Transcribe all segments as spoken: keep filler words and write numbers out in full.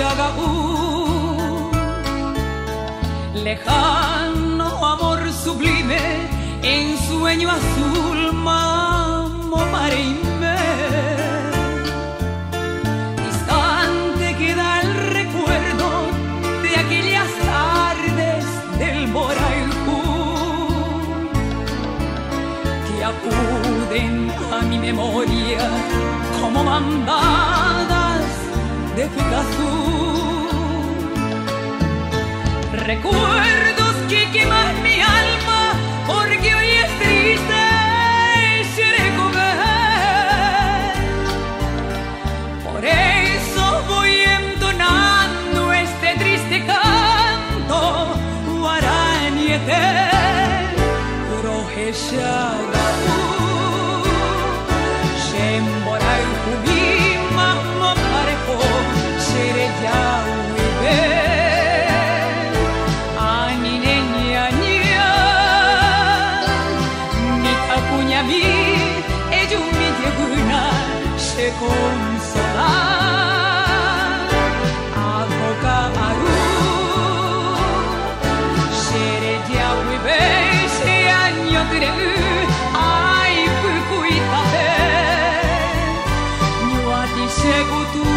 haga un lejano amor sublime, en sueño azul, mamo pareíme. Distante queda el recuerdo de aquellas tardes del Moraiju, que acuden a mi memoria como bandadas de Picazú. Recuerdos que queman mi alma, porque hoy es triste Xerecogay. Por eso voy entonando este triste canto guarañete, Rojeshaga. Consolar Akoka Aru Shere Yawibe Sheanyo Tireu Ai Fukuitate Nyuati Shekutu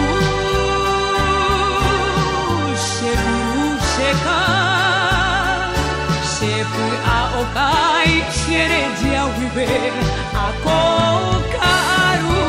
Sheburu Sheka Shepu Aokai Shere Yawibe Akoka Aru.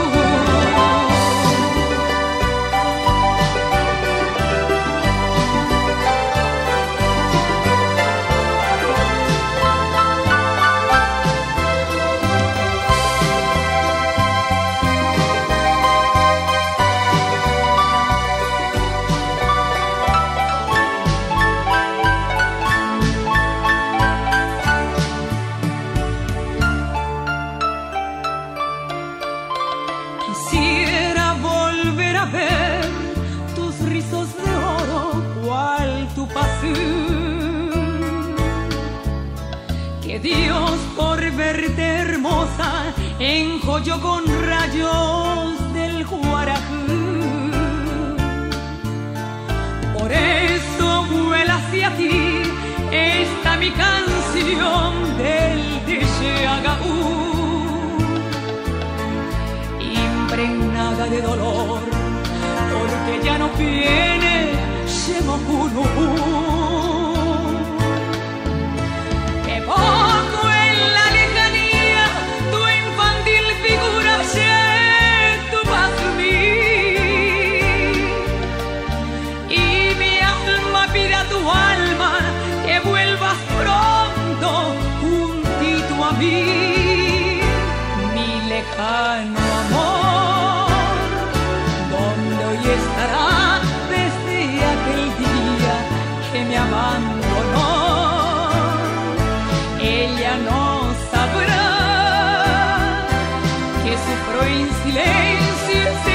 Quisiera volver a ver tus rizos de oro, cual tu pasión. Que Dios por verte hermosa enjolló con rayos del Guarajú. Por eso vuela hacia ti esta mi canción del Tisheagaú, impregnada de dolor, porque ya no viene Shemokunu. Que poco en la lejanía tu infantil figura se tu pasumí, y mi alma pide a tu alma que vuelvas pronto juntito a mí, mi lejano amor, donde hoy estará desde aquel día que me abandonó. Ella no sabrá que sufro en silencio.